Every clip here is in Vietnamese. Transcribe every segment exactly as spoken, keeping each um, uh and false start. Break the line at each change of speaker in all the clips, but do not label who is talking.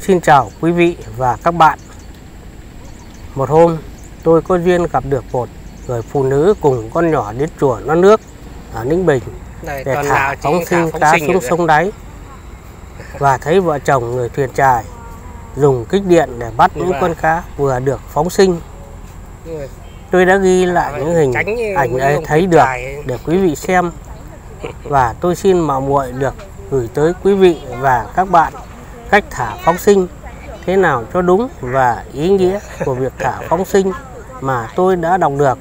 Xin chào quý vị và các bạn. Một hôm tôi có duyên gặp được một người phụ nữ cùng con nhỏ đến chùa Non Nước ở Ninh Bình
Đây,
để thả phóng sinh cá xuống sông đáy, và thấy vợ chồng người thuyền chài dùng kích điện để bắt những con cá vừa được phóng sinh. Tôi đã ghi lại những hình ảnh ấy thấy được để quý vị xem, và tôi xin mạo muội được gửi tới quý vị và các bạn cách thả phóng sinh thế nào cho đúng và ý nghĩa của việc thả phóng sinh mà tôi đã đọc được.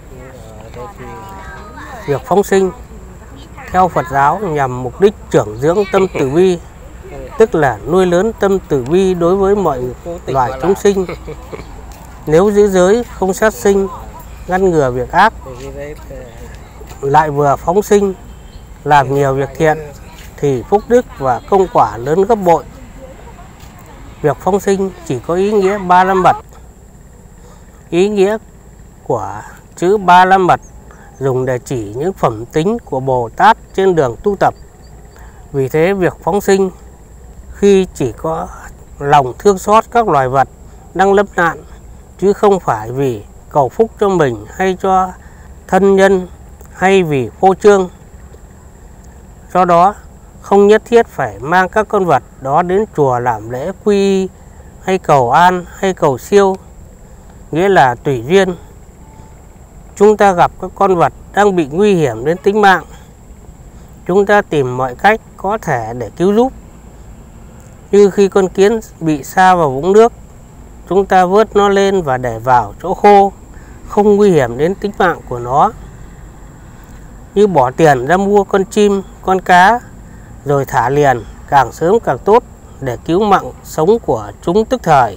Việc phóng sinh theo Phật giáo nhằm mục đích trưởng dưỡng tâm từ bi, tức là nuôi lớn tâm từ bi đối với mọi loài chúng sinh. Nếu giữ giới không sát sinh, ngăn ngừa việc ác, lại vừa phóng sinh làm nhiều việc thiện, thì phúc đức và công quả lớn gấp bội. Việc phóng sinh chỉ có ý nghĩa ba la mật. Ý nghĩa của chữ ba la mật dùng để chỉ những phẩm tính của Bồ Tát trên đường tu tập. Vì thế việc phóng sinh khi chỉ có lòng thương xót các loài vật đang lâm nạn, chứ không phải vì cầu phúc cho mình hay cho thân nhân hay vì phô trương. Do đó không nhất thiết phải mang các con vật đó đến chùa làm lễ quy y hay cầu an hay cầu siêu, nghĩa là tùy duyên. Chúng ta gặp các con vật đang bị nguy hiểm đến tính mạng, chúng ta tìm mọi cách có thể để cứu giúp. Như khi con kiến bị sa vào vũng nước, chúng ta vớt nó lên và để vào chỗ khô, không nguy hiểm đến tính mạng của nó. Như bỏ tiền ra mua con chim, con cá, rồi thả liền càng sớm càng tốt để cứu mạng sống của chúng tức thời.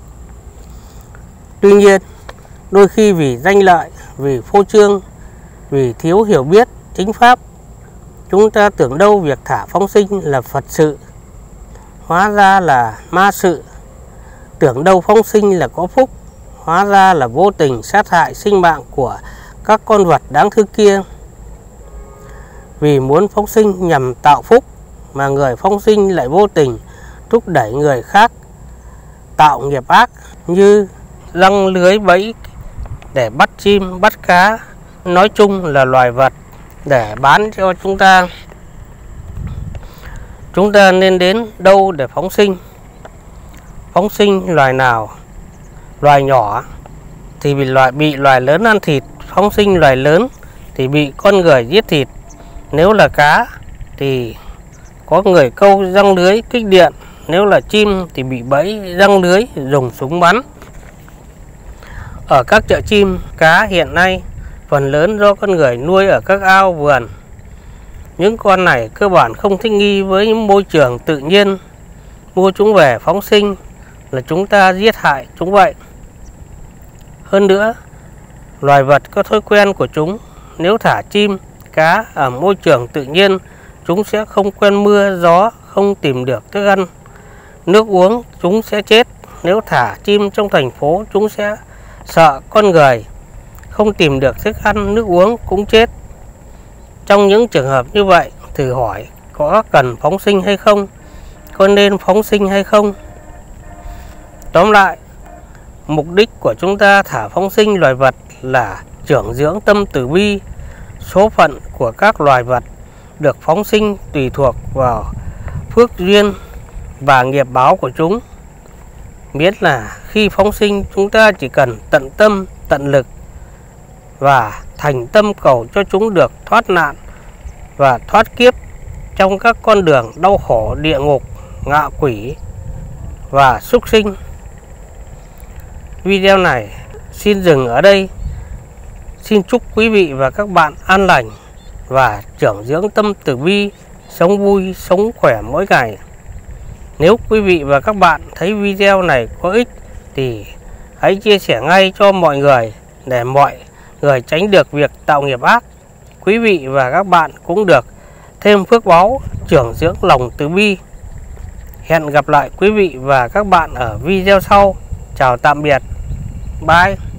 Tuy nhiên, đôi khi vì danh lợi, vì phô trương, vì thiếu hiểu biết chính pháp, chúng ta tưởng đâu việc thả phóng sinh là Phật sự, hóa ra là ma sự. Tưởng đâu phóng sinh là có phúc, hóa ra là vô tình sát hại sinh mạng của các con vật đáng thương kia. Vì muốn phóng sinh nhằm tạo phúc, mà người phóng sinh lại vô tình thúc đẩy người khác tạo nghiệp ác, như răng lưới bẫy để bắt chim, bắt cá, nói chung là loài vật để bán cho chúng ta. Chúng ta nên đến đâu để phóng sinh? Phóng sinh loài nào? Loài nhỏ thì bị loài, bị loài lớn ăn thịt, phóng sinh loài lớn thì bị con người giết thịt. Nếu là cá thì có người câu răng lưới kích điện, nếu là chim thì bị bẫy răng lưới dùng súng bắn. Ở các chợ chim, cá hiện nay phần lớn do con người nuôi ở các ao vườn. Những con này cơ bản không thích nghi với những môi trường tự nhiên. Mua chúng về phóng sinh là chúng ta giết hại chúng vậy. Hơn nữa, loài vật có thói quen của chúng. Nếu thả chim, cá ở môi trường tự nhiên, chúng sẽ không quen mưa, gió, không tìm được thức ăn, nước uống, chúng sẽ chết. Nếu thả chim trong thành phố, chúng sẽ sợ con người, không tìm được thức ăn, nước uống cũng chết. Trong những trường hợp như vậy, thử hỏi có cần phóng sinh hay không? Có nên phóng sinh hay không? Tóm lại, mục đích của chúng ta thả phóng sinh loài vật là trưởng dưỡng tâm từ bi. Số phận của các loài vật được phóng sinh tùy thuộc vào phước duyên và nghiệp báo của chúng. Biết là khi phóng sinh chúng ta chỉ cần tận tâm, tận lực và thành tâm cầu cho chúng được thoát nạn và thoát kiếp trong các con đường đau khổ địa ngục, ngạ quỷ và súc sinh. Video này xin dừng ở đây. Xin chúc quý vị và các bạn an lành và trưởng dưỡng tâm từ bi, sống vui, sống khỏe mỗi ngày. Nếu quý vị và các bạn thấy video này có ích thì hãy chia sẻ ngay cho mọi người để mọi người tránh được việc tạo nghiệp ác. Quý vị và các bạn cũng được thêm phước báu, trưởng dưỡng lòng từ bi. Hẹn gặp lại quý vị và các bạn ở video sau. Chào tạm biệt. Bye.